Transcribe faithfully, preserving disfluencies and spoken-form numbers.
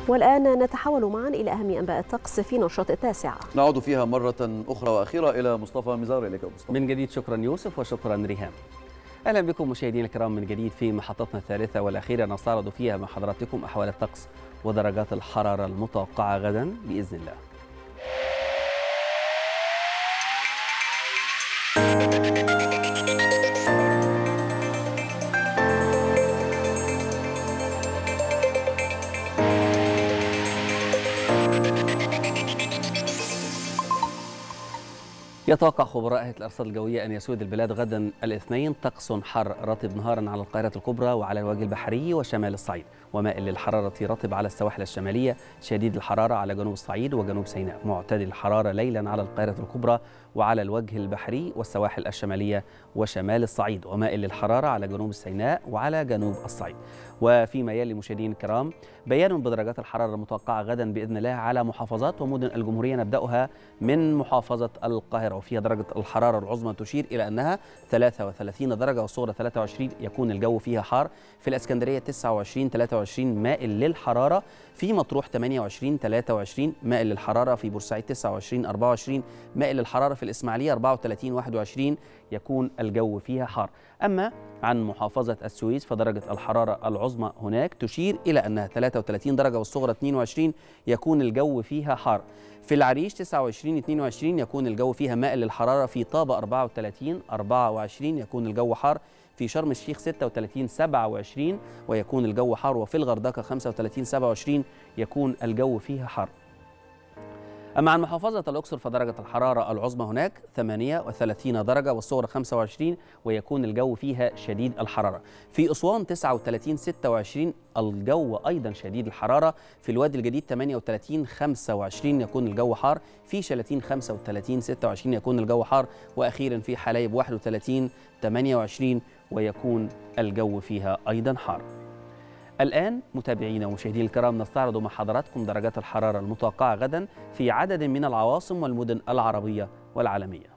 والآن نتحول معا إلى أهم أنباء الطقس في نشرة التاسعة. نعود فيها مرة أخرى وأخيرة إلى مصطفى مزار. إليك مصطفى. من جديد شكرا يوسف وشكرا ريهام. أهلا بكم مشاهدينا الكرام من جديد في محطتنا الثالثة والأخيرة، نستعرض فيها مع حضراتكم أحوال الطقس ودرجات الحرارة المتوقعة غدا بإذن الله. يتوقع خبراء هيئة الأرصاد الجوية أن يسود البلاد غدا الاثنين طقس حر رطب نهارا على القاهرة الكبرى وعلى الوجه البحري وشمال الصعيد، ومائل للحرارة رطب على السواحل الشمالية، شديد الحرارة على جنوب الصعيد وجنوب سيناء، معتدل الحرارة ليلا على القاهرة الكبرى وعلى الوجه البحري والسواحل الشمالية وشمال الصعيد، ومائل للحرارة على جنوب سيناء وعلى جنوب الصعيد. وفيما يلي مشاهدينا الكرام بيان بدرجات الحرارة المتوقعة غدا بإذن الله على محافظات ومدن الجمهورية، نبدأها من محافظة القاهرة، وفيها درجة الحرارة العظمى تشير إلى أنها ثلاثة وثلاثين درجة والصغرى ثلاثة وعشرين، يكون الجو فيها حار. في الإسكندرية تسعة وعشرين ثلاثة وعشرين مائل للحرارة، في مطروح ثمانية وعشرين ثلاثة وعشرين مائل للحرارة، في بورسعيد تسعة وعشرين أربعة وعشرين مائل للحرارة، في الإسماعيلية أربعة وثلاثين واحد وعشرين يكون الجو فيها حار. أما عن محافظة السويس فدرجة الحرارة العظمى هناك تشير إلى أنها ثلاثة وثلاثين درجة والصغرى اثنين وعشرين، يكون الجو فيها حار. في العريش تسعة وعشرين اثنين وعشرين يكون الجو فيها مائل للحرارة، في طابة أربعة وثلاثين أربعة وعشرين يكون الجو حار، في شرم الشيخ ستة وثلاثين سبعة وعشرين ويكون الجو حار، وفي الغردقة خمسة وثلاثين سبعة وعشرين يكون الجو فيها حار. أما عن محافظة الأقصر فدرجة الحرارة العظمى هناك ثمانية وثلاثين درجة والصغرى خمسة وعشرين ويكون الجو فيها شديد الحرارة. في أسوان تسعة وثلاثين ستة وعشرين الجو أيضا شديد الحرارة. في الوادي الجديد ثمانية وثلاثين خمسة وعشرين يكون الجو حار. في شلاتين خمسة وثلاثين ستة وعشرين يكون الجو حار. وأخيرا في حلايب واحد وثلاثين ثمانية وعشرين ويكون الجو فيها أيضا حار. الآن متابعينا ومشاهدينا الكرام نستعرض مع حضراتكم درجات الحرارة المتوقعة غدا في عدد من العواصم والمدن العربية والعالمية.